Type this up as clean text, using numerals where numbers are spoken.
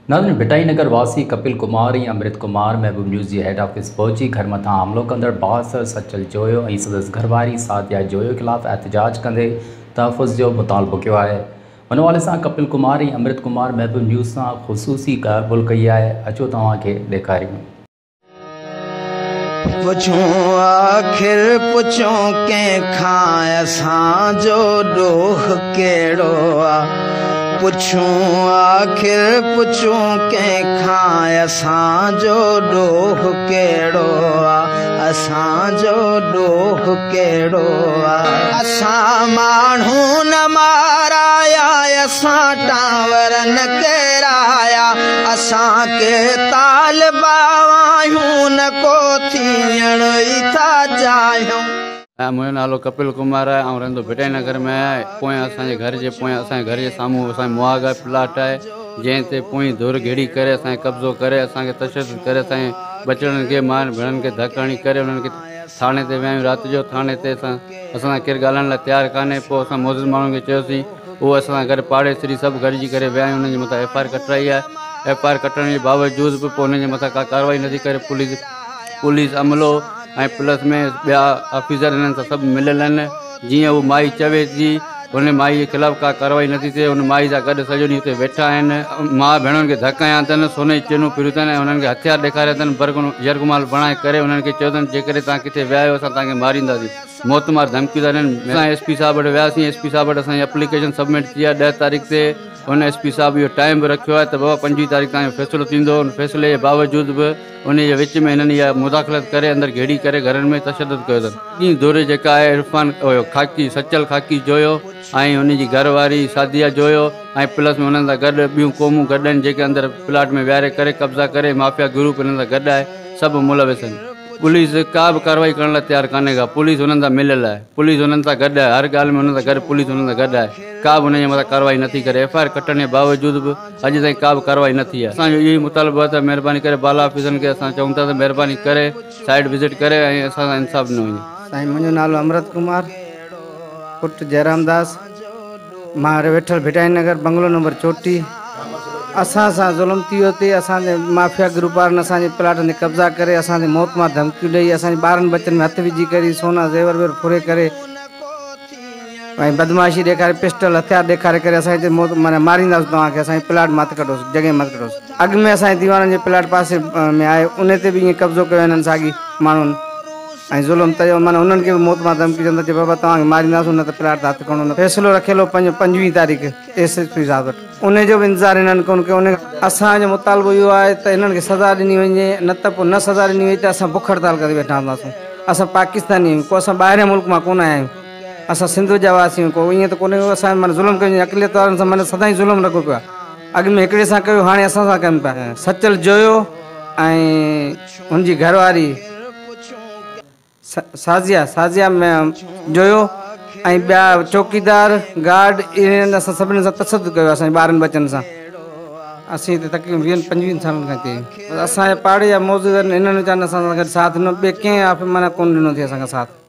नाज़रीन, भिटाई नगर वासी कपिल कुमार ऐं अमृत कुमार महबूब न्यूज़ जी हेड ऑफिस पहुंची घर मथां हमलो कंदड़ बासर सचल जोयो ऐं संदसि घरवारी सादिया जोयो ख़िलाफ़ एहतजाज कंदे तहफ़ुज़ जो मुतालबो कयो आहे। हुन हवाले सां कपिल कुमार ऐं अमृत कुमार महबूब न्यूज़ सां ख़ुसूसी क़बूल कई आहे। अचो तव्हांखे ॾेखारियूं। पुछूं आखिर पुछूं कंहिंखां असांजो ॾोह कहिड़ो आहे। पुछूं आखिर पुछूं कंहिंखां असांजो ॾोह कहिड़ो आहे। असांजो ॾोह कहिड़ो आहे। असां माण्हू न माराया, असां टांवर न केराया, असांखे तालिबा आहियूं न को थियण ई था चाहियूं। मुझो नालो कपिल कुमार है और रहंदो भिटाई नगर में है। पोएं असांजे घर जे साम्हूं असांजे मुआगा प्लाट है, जंहिं ते पोई धुर घेड़ी करे असांखे कब्ज़ो करे, असांखे तशद्दुद करे, असांजे बचड़नि खे मार भेणनि खे धकड़ी करे उन्हनि खे थाणे ते विया। राति जो थाणे ते असां केरु ॻाल्हाइण लाइ तयारु कान्हे। पोइ असां मौजूद माण्हुनि खे चयोसीं, उहो असां गॾु पाड़ेसरी सभु गॾिजी करे विया आहियूं। उन्हनि जे मथां FIR कटाई आहे। FIR कटण जे बावजूद बि पोइ उन्हनि जे मथां का कार्रवाई नथी करे पुलिस अमलो ऐं प्लस में ॿिया ऑफिसर हिननि सां सभु मिलियल आहिनि। जीअं उहा माई चवे थी उन माई जे ख़िलाफ़ु का कार्रवाई नथी थिए। उन माई सां गॾु सॼो ॾींहुं हुते वेठा आहिनि। माउ भेणुनि खे धक हयां अथनि, सोने जी चैनूं फिरियूं अथनि ऐं उन्हनि खे हथियार ॾेखारिया अथनि। यरगुमाल बणाए करे उन्हनि खे चयो अथनि, जेकॾहिं तव्हां किथे विया आहियो असां तव्हांखे मारींदासीं। मौतमार धमकियूं था ॾियनि। असां SP साहिब वटि वियासीं। SP साहिब वटि असांजी एप्लीकेशन सबमिट थी आहे 10 तारीख़ ते। उन SP साहिब इहो टाइम बि रखियो आहे त बाबा 25 तारीख़ तव्हांजो फ़ैसिलो थींदो। उन फ़ैसिले जे बावजूद बि उन जे विच में हिननि इहा मुदाख़लत करे अंदरि घेड़ी करे घरनि में तशद्दुद कयो अथनि। ॿी धुर जेका आहे इरफान खाकी सचल खाकी जोयो ऐं उनजी घरवारी सादिया जोयो ऐं प्लस में हुननि सां गॾु ॿियूं क़ौमूं गॾु आहिनि, जेके अंदरि प्लाट में विहारे करे कब्ज़ा करे माफ़िया ग्रुप हिननि सां गॾु आहे, सभु मुलविस आहिनि। पुलिस का बि कार्रवाई करण लाइ तयारु कान्हे का। पुलिस हुननि सां मिलियल आहे, पुलिस हुननि सां गॾु आहे, हर ॻाल्हि में हुननि सां गॾु पुलिस हुननि सां गॾु आहे। का बि हुनजे मथां कार्रवाई नथी करे। FIR कटण जे बावजूद बि अॼु ताईं का बि कार्रवाई न थी आहे। असांजो इहो ई मुतालबो आहे त महिरबानी करे बाला ऑफिसरनि खे असां चऊं था त महिरबानी करे साइड विज़िट करे ऐं असां सां इंसाफ़ न वञे। साईं, मुंहिंजो नालो अमृत कुमार, पुट जयराम दास, मां वेठल भिटाई नगर बंगलो नंबर 34। असां सां ज़ुल्म थी वियो ते असांजे माफ़िया ग्रुप वारनि असांजे प्लाटनि ते कब्ज़ा करे असांखे मौतमार धमकियूं ॾेई असांजे ॿारनि बच्चनि में हथ विझी करे सोना ज़ेवर वेवर फुरे करे ऐं बदमाशी ॾेखारे पिस्टल हथियार ॾेखारे करे असांजे माना मारींदासीं तव्हांखे, असांजे प्लाट मत कढोसि, जॻह मत कढोसि। अॻु में असांजे दीवाननि जे प्लाट पासे में आहे, उन ते बि ईअं कब्ज़ो कयो हिननि साॻी माण्हुनि ऐं ज़ुल्म कयो। माना उन्हनि खे बि मौतमार धमकी चवंदा चए बाबा तव्हांखे मारींदासीं, न त प्लाट ते हथु खणो। फ़ैसिलो रखियलो 25 तारीख़ SP साहिब वटि, उनजो बि इंतज़ारु हिननि कोन कयो। उन असांजो मुतालबो इहो आहे त हिननि खे सज़ा ॾिनी वञे, न त पोइ न सज़ा ॾिनी वञे त असां बुख हड़ताल करे वेठा हूंदासीं। असां पाकिस्तानी आहियूं, को असां ॿाहिरि मुल्क मां कोन आया आहियूं। असां सिंध जा वासी आहियूं, को ईअं त कोन्हे असां माना ज़ुल्म कयूं। अक़लियत वारनि सां माना सदाईं ज़ुल्म लॻो पियो आहे। अॻु में हिकिड़े सां कयो, हाणे असां सां कनि पिया। सचल जोयो ऐं हुनजी घरवारी साजिया में जोयो ऐं ॿिया चौकीदार गार्ड इन्हनि असां सभिनी सां तशद्दुद कयो असांजे ॿारनि बच्चनि सां। असीं त तक़रीबन 20-25 सालनि खां हिते असांजे पाड़े जा मौजूद आहिनि। हिननि वीचारनि असां सां गॾु साथ ॾिनो, ॿिए कंहिं माना कोन ॾिनो अथई असांखे साथ।